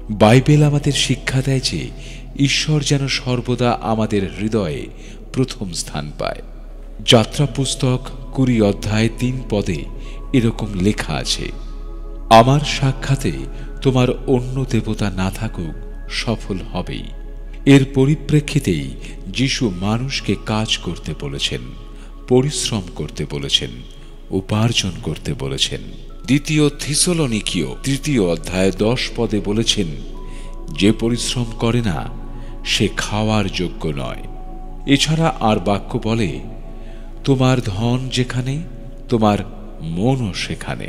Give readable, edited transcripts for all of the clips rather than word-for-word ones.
Bible আমাদের শিক্ষা দেয় যে ঈশ্বর যেন সর্বদা আমাদের হৃদয়ে প্রথম স্থান পায়। যাত্রা পুস্তক 20 অধ্যায় 3 পদে এরকম লেখা আছে, আমার সাক্ষাতে তোমার অন্য দেবতা না থাকুক, সফল হবেই। এর পরিপ্রেক্ষিতেই যিশু মানুষকে কাজ করতে বলেছেন, পরিশ্রম করতে বলেছেন, উপার্জন করতে বলেছেন। 2 থিসলনিকীয় 3 অধ্যায় 10 পদে বলেছেন, যে পরিশ্রম করে না সে খাওয়ার যোগ্য নয়। এছাড়া আর বাক্য বলে, তোমার ধন যেখানে তোমার মনও সেখানে।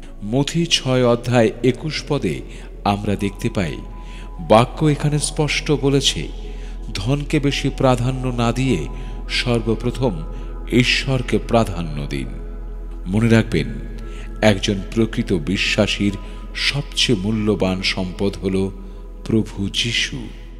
মথি 6 অধ্যায় 21 পদে আমরা দেখতে পাই, বাক্য এখানে স্পষ্ট বলেছে, ধনকে বেশি প্রাধান্য না দিয়ে সর্বপ্রথম ঈশ্বরকে প্রাধান্য দিন। মনে রাখবেন, একজন প্রকৃত বিশ্বাসীর সবচেয়ে মূল্যবান সম্পদ হল প্রভু যিশু।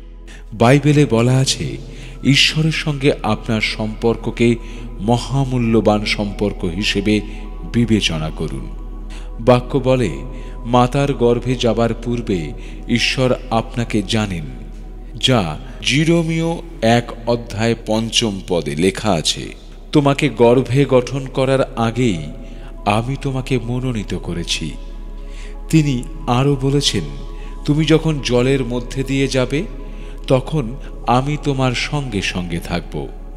বাইবেলে বলা আছে, ঈশ্বরের সঙ্গে আপনার সম্পর্ককে মহামূল্যবান সম্পর্ক হিসেবে বিবেচনা করুন। বাক্য বলে, মাতার গর্ভে যাবার পূর্বে ঈশ্বর আপনাকে জানেন, যা জিরোমীয় 1 অধ্যায় 5 পদে লেখা আছে, তোমাকে গর্ভে গঠন করার আগেই আমি তোমাকে মনোনীত করেছি। তিনি আরও বলেছেন, তুমি যখন জলের মধ্যে দিয়ে যাবে তখন আমি তোমার সঙ্গে সঙ্গে থাকব।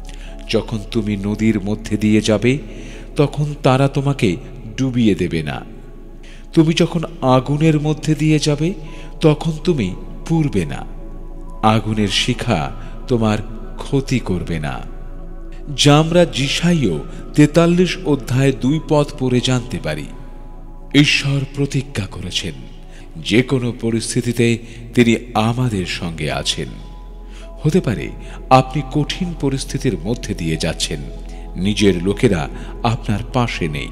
যখন তুমি নদীর মধ্যে দিয়ে যাবে তখন তারা তোমাকে ডুবিয়ে দেবে না। তুমি যখন আগুনের মধ্যে দিয়ে যাবে তখন তুমি পুড়বে না। আগুনের শিখা তোমার ক্ষতি করবে না। যা আমরা যিশাইয় 43 অধ্যায় 2 পদ পড়ে জানতে পারি। ঈশ্বর প্রতিজ্ঞা করেছেন, যে কোনো পরিস্থিতিতে তিনি আমাদের সঙ্গে আছেন। হতে পারে আপনি কঠিন পরিস্থিতির মধ্যে দিয়ে যাচ্ছেন, নিজের লোকেরা আপনার পাশে নেই।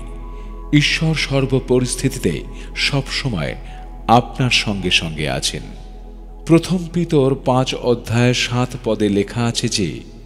ঈশ্বর সর্বপরিস্থিতিতে সবসময় আপনার সঙ্গে সঙ্গে আছেন। প্রথম পিতর 5 অধ্যায় 7 পদে লেখা আছে যে,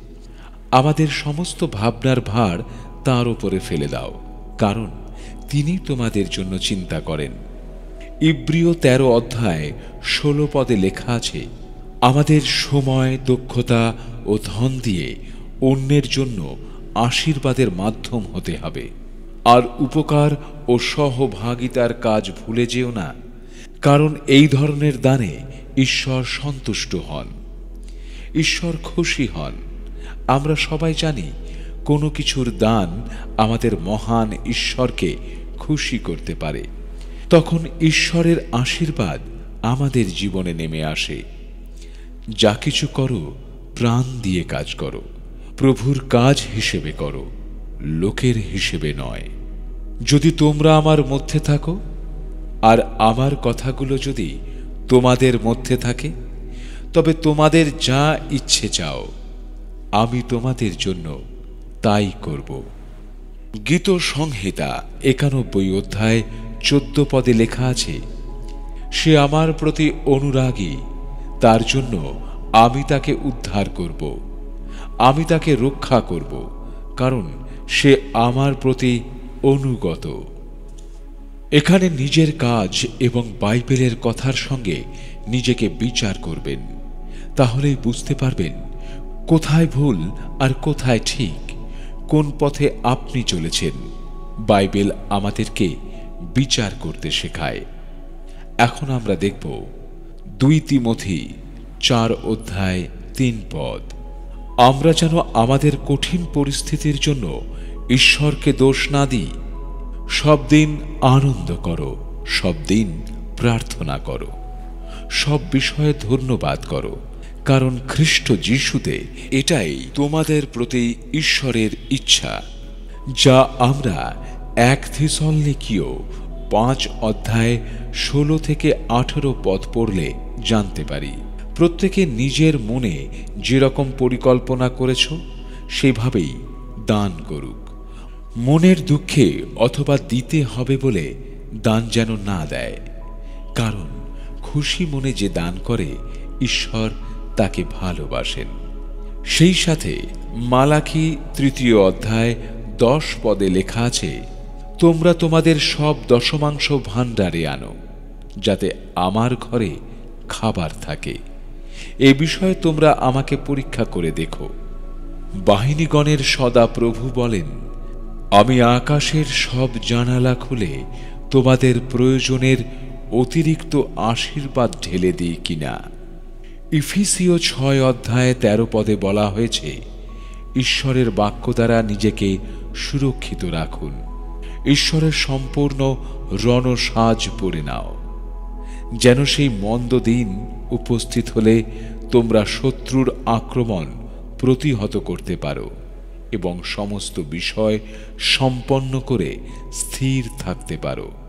আমাদের সমস্ত ভাবনার ভার তাঁর উপরে ফেলে দাও, কারণ তিনি তোমাদের জন্য চিন্তা করেন। ইব্রিয় 13 অধ্যায় 16 পদে লেখা আছে, আমাদের সময়, দক্ষতা ও ধন দিয়ে অন্যের জন্য আশীর্বাদের মাধ্যম হতে হবে। আর উপকার ও সহভাগিতার কাজ ভুলে যেও না, কারণ এই ধরনের দানে ঈশ্বর সন্তুষ্ট হন, ঈশ্বর খুশি হন। আমরা সবাই জানি, কোনো কিছুর দান আমাদের মহান ঈশ্বরকে খুশি করতে পারে। তখন ঈশ্বরের আশীর্বাদ আমাদের জীবনে নেমে আসে। যা কিছু করো, প্রাণ দিয়ে কাজ করো, প্রভুর কাজ হিসেবে করো, লোকের হিসেবে নয়। যদি তোমরা আমার মধ্যে থাকো আর আমার কথাগুলো যদি তোমাদের মধ্যে থাকে, তবে তোমাদের যা ইচ্ছে চাও আমি তোমাদের জন্য তাই করব। গীত সংহিতা 91 অধ্যায় 14 পদে লেখা আছে, সে আমার প্রতি অনুরাগী, তার জন্য আমি তাকে উদ্ধার করব, আমি তাকে রক্ষা করব, কারণ সে আমার প্রতি অনুগত। এখানে নিজের কাজ এবং বাইবেলের কথার সঙ্গে নিজেকে বিচার করবেন, তাহলেই বুঝতে পারবেন কোথায় ভুল আর কোথায় ঠিক, কোন পথে আপনি চলেছেন। বাইবেল আমাদেরকে বিচার করতে শেখায়। এখন আমরা দেখব 2 তিমোথী 4 অধ্যায় 3 পদ। আমরা যেন আমাদের কঠিন পরিস্থিতির জন্য ঈশ্বরকে দোষ না দিই। সব দিন আনন্দ করো, সব দিন প্রার্থনা করো, সব বিষয়ে ধন্যবাদ করো, কারণ খ্রিস্ট যিশুতে এটাই তোমাদের প্রতি ঈশ্বরের ইচ্ছা, যা আমরা 1 থিসলনিকীয় 5 অধ্যায় 16 থেকে 18 পদ পড়লে জানতে পারি। প্রত্যেকে নিজের মনে যেরকম পরিকল্পনা করেছ সেভাবেই দান করুক। মনের দুঃখে অথবা দিতে হবে বলে দান যেন না দেয়, কারণ খুশি মনে যে দান করে ঈশ্বর তাকে ভালোবাসেন। সেই সাথে মালাকি 3 অধ্যায় 10 পদে লেখা আছে, তোমরা তোমাদের সব দশমাংশ ভাণ্ডারে আনো, যাতে আমার ঘরে খাবার থাকে। এ বিষয়ে তোমরা আমাকে পরীক্ষা করে দেখো। বাহিনীগণের সদা প্রভু বলেন, আমি আকাশের সব জানালা খুলে তোমাদের প্রয়োজনের অতিরিক্ত আশীর্বাদ ঢেলে দিই কিনা। ইফিসীয় 6:13 বলা হয়েছে, ঈশ্বরের বাক্য দ্বারা নিজেকে সুরক্ষিত রাখুন, ঈশ্বরের সম্পূর্ণ রণসাজ পরে নাও, যেন সেই মন্দ দিন উপস্থিত হলে তোমরা শত্রুর আক্রমণ প্রতিহত করতে পারো এবং সমস্ত বিষয় সম্পন্ন করে স্থির থাকতে পারো।